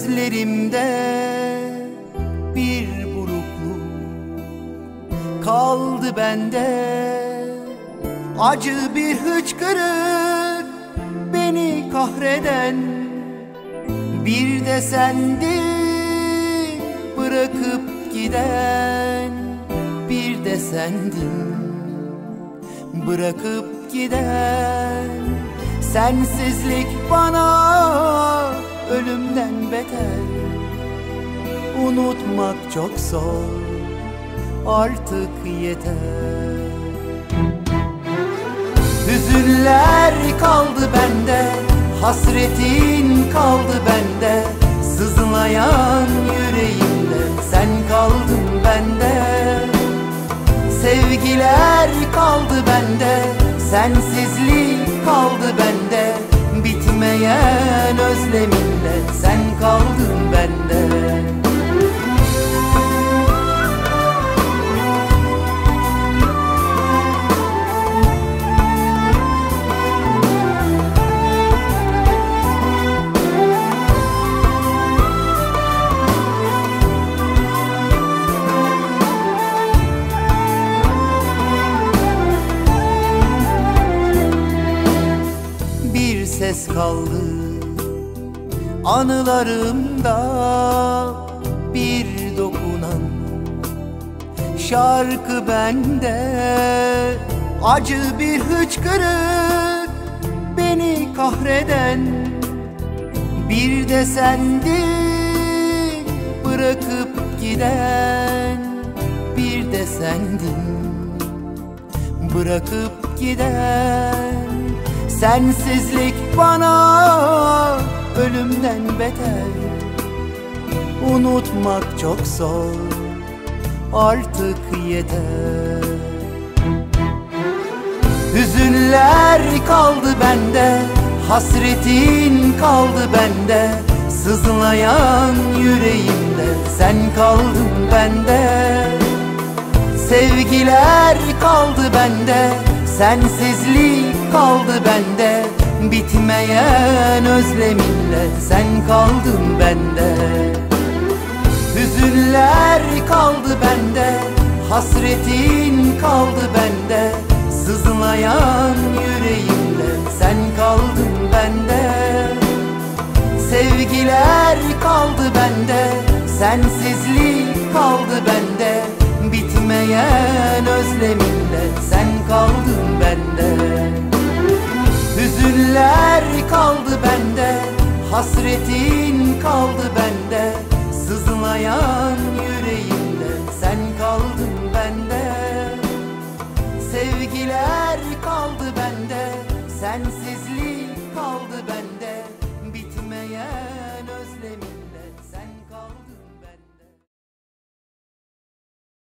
Gözlerimde bir burukluk kaldı bende, acı bir hıçkırık beni kahreden. Bir de sendin bırakıp giden, bir de sendin bırakıp giden. Sensizlik bana ölümden beter, unutmak çok zor, artık yeter. Hüzünler kaldı bende, hasretin kaldı bende, sızlayan yüreğimde sen kaldın bende. Sevgiler kaldı bende, sensizlik kaldı bende, bitmeyen özlemimle sen kaldın bende. Ses kaldı anılarımda, bir dokunan şarkı bende, acı bir hıçkırık beni kahreden. Bir de sendin bırakıp giden, bir de sendin bırakıp giden. Sensizlik bana ölümden beter, unutmak çok zor, artık yeter. Hüzünler kaldı bende, hasretin kaldı bende, sızlayan yüreğimde sen kaldın bende. Sevgiler kaldı bende, sensizlik kaldı bende, bitmeyen özleminle sen kaldın bende. Hüzünler kaldı bende, hasretin kaldı bende, sızlayan yüreğimle sen kaldın bende. Sevgiler kaldı bende, sensizlik kaldı bende, bitmeyen özleminle sen kaldın bende. Hüzünler kaldı bende, hasretin kaldı